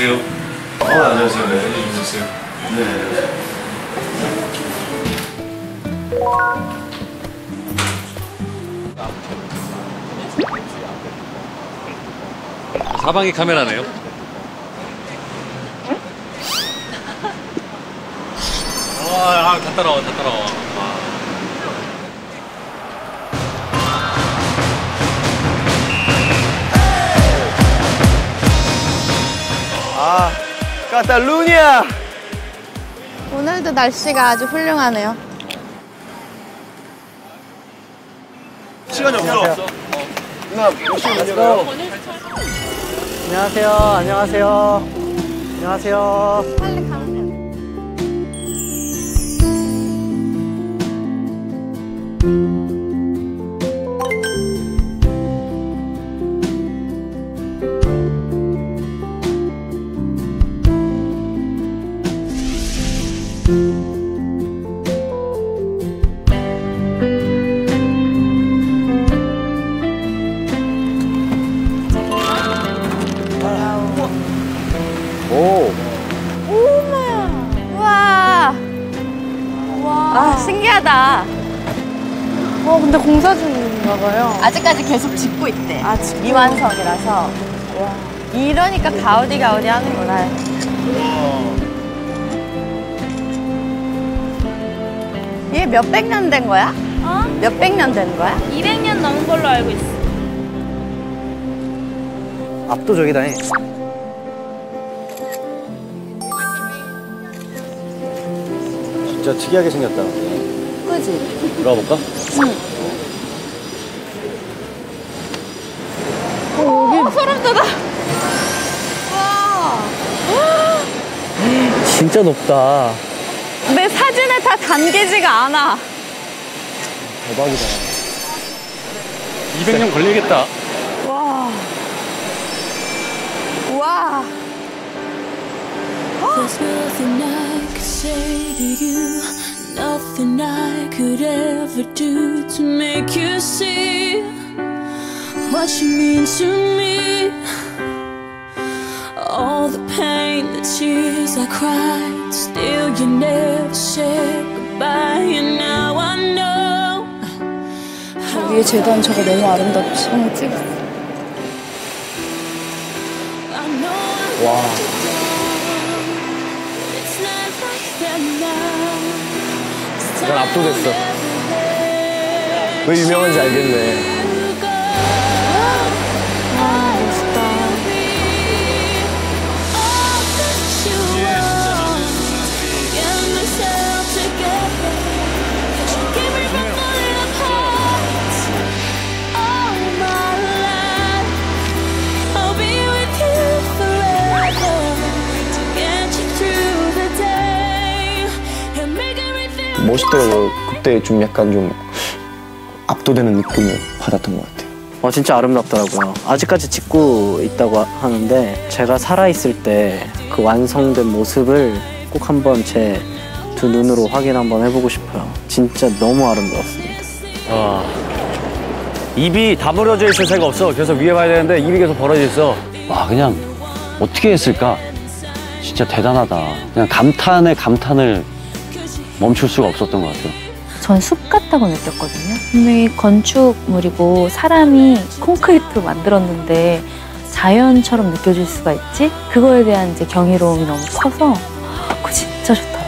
안녕하세요. 안녕하세요. 네, 안녕하세요. 네. 사방이 카메라네요. 와, 다 따라와, 다 따라와. 아, 카탈루냐! 오늘도 날씨가 아주 훌륭하네요. 시간이 없어. 누나, 몇 시에 오냐고요? 안녕하세요. 안녕하세요. 안녕하세요. 빨리 가면 돼요. 우와. 와, 신기하다. 근데 공사 중인가 봐요. 아직까지 계속 짓고 있대. 미완성이라서. 와. 이러니까 가우디 하는구나. 이게 몇백 년 된 거야? 몇백 년 된 거야? 200년 넘은 걸로 알고 있어. 압도적이다. 진짜 특이하게 생겼다. 그지? 들어가 볼까? 소름 돋아. 와. 진짜 높다. 내 사진에 다 담기지가 않아. 대박이다. 200년 걸리겠다. 와. 와. There's nothing I could say to you, nothing I could ever do to make you see what you mean to me. All the pain, the tears I cried, still you never said goodbye. And now I know. 위에 재단 저거 너무 아름답지. 찍었어. I know 와. it's not like that now. 난 압도됐어. 왜 유명한지 알겠네. 멋있더라고요. 그때 좀 약간 좀 압도되는 느낌을 받았던 것 같아요. 진짜 아름답더라고요. 아직까지 찍고 있다고 하는데 제가 살아있을 때 그 완성된 모습을 꼭 한번 제 두 눈으로 확인 한번 해보고 싶어요. 진짜 너무 아름다웠습니다. 입이 다물어져 있을 새가 없어. 계속 위에 봐야 되는데 입이 계속 벌어져 있어. 와, 그냥 어떻게 했을까? 진짜 대단하다. 그냥 감탄에 감탄을 멈출 수가 없었던 것 같아요. 전 숲 같다고 느꼈거든요. 분명히 건축물이고 사람이 콘크리트로 만들었는데 자연처럼 느껴질 수가 있지? 그거에 대한 이제 경이로움이 너무 커서 그거 진짜 좋더라고요.